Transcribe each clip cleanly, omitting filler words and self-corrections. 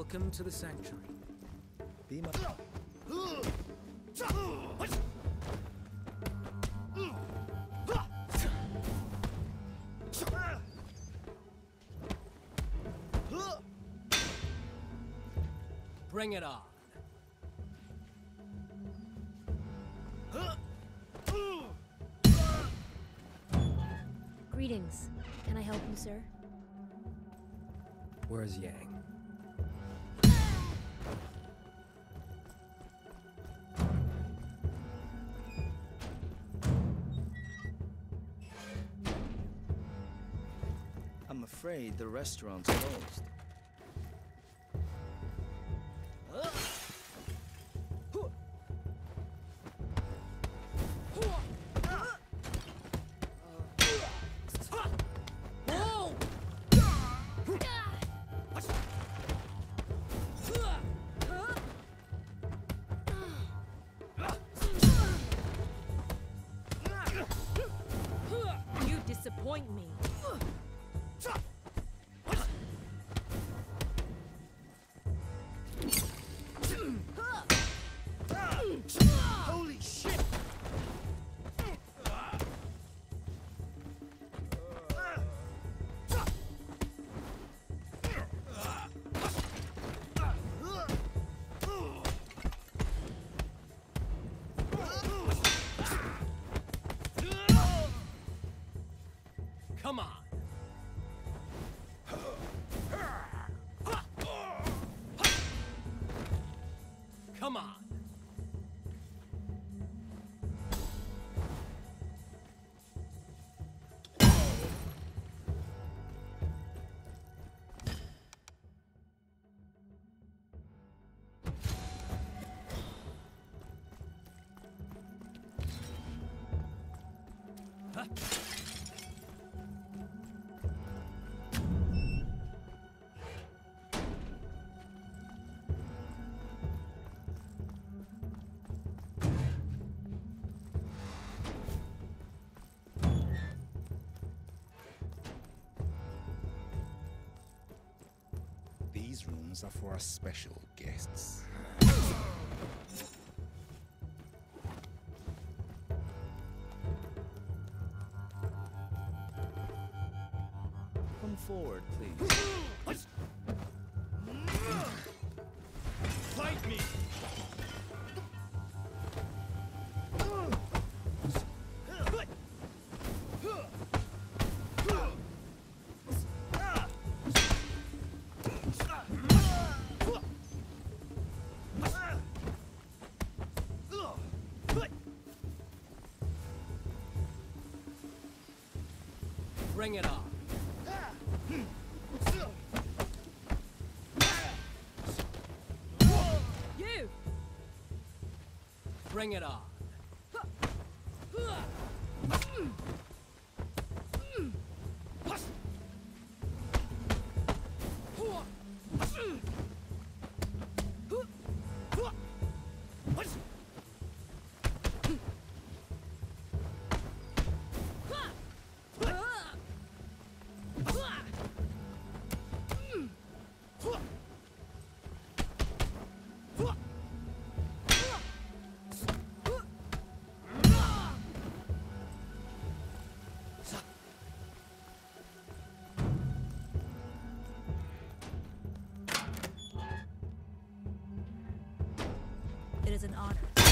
Welcome to the sanctuary. Be my... Bring it on. Greetings. Can I help you, sir? Where's Yang? I'm afraid the restaurant's closed. You disappoint me. Holy shit! Come on. Come on. These rooms are for our special guests. Come forward, please. Fight me! Bring it on. You! Bring it on. It is an honor.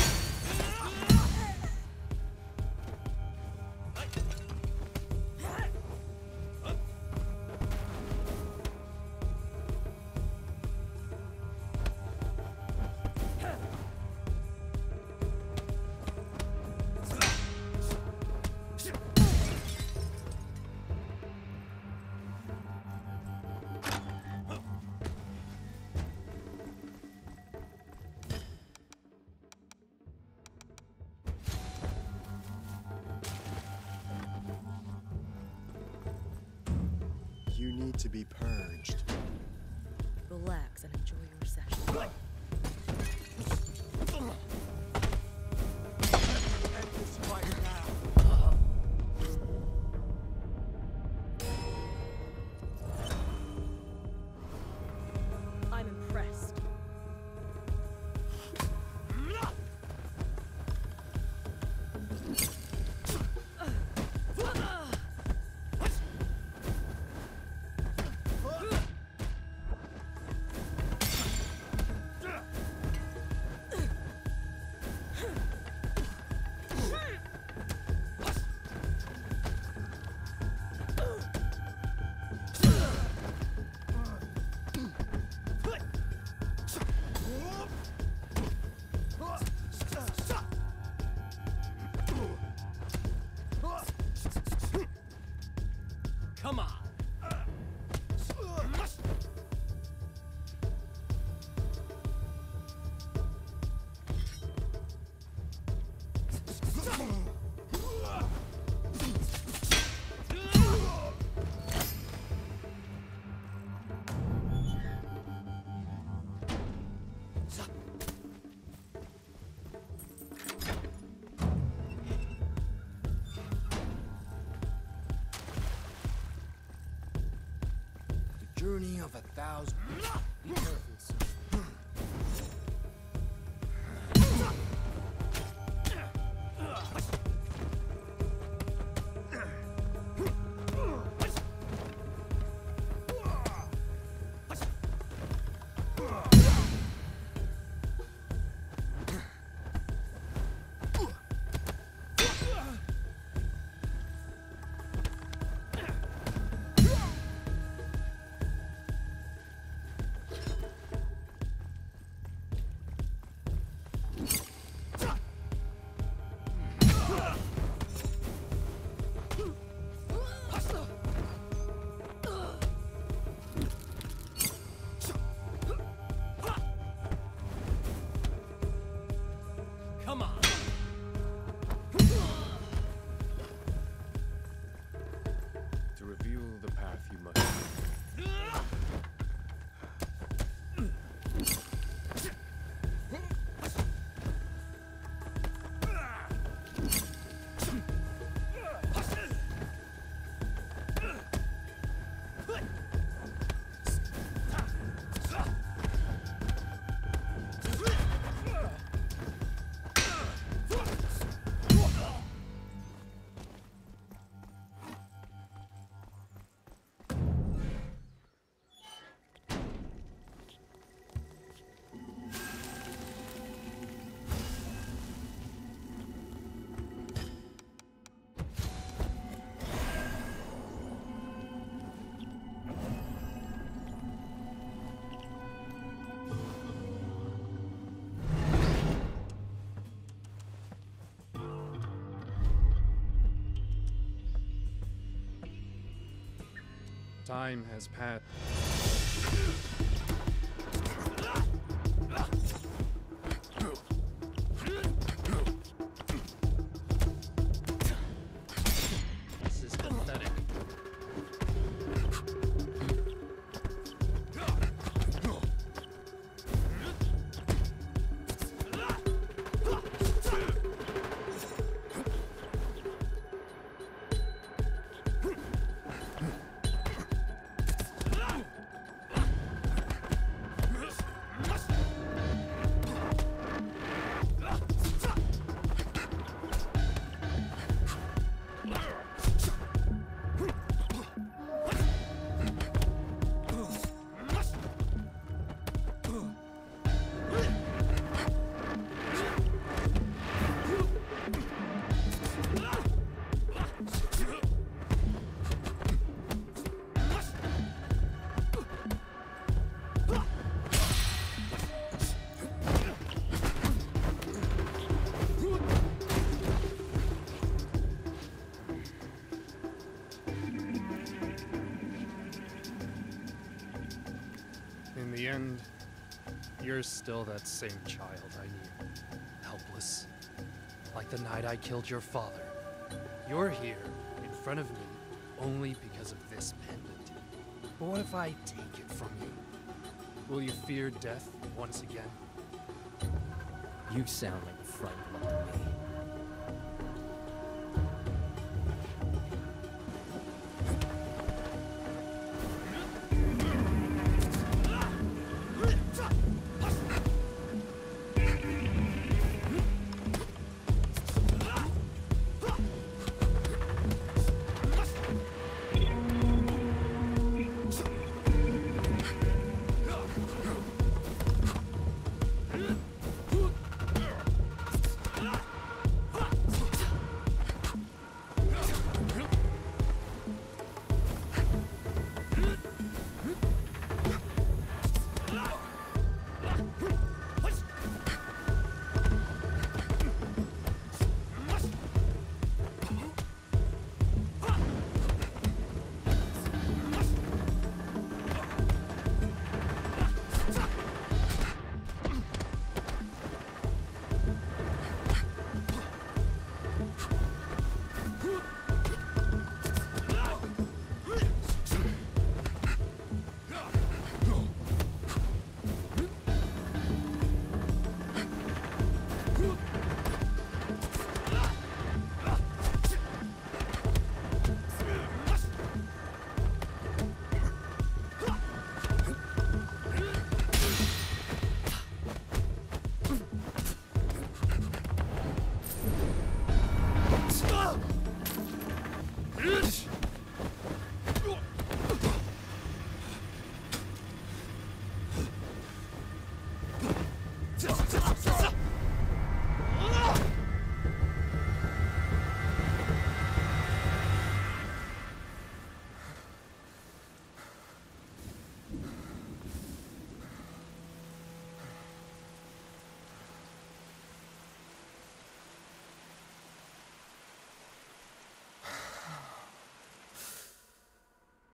You need to be purged. Relax and enjoy your session. I'm impressed. journey of 1,000. Be careful, son. Come on. To reveal the path you must. Time has passed. This is pathetic. In the end, you're still that same child I knew. Helpless. Like the night I killed your father. You're here, in front of me, only because of this pendant. But what if I take it from you? Will you fear death once again? You sound like a frightened one to me. Don't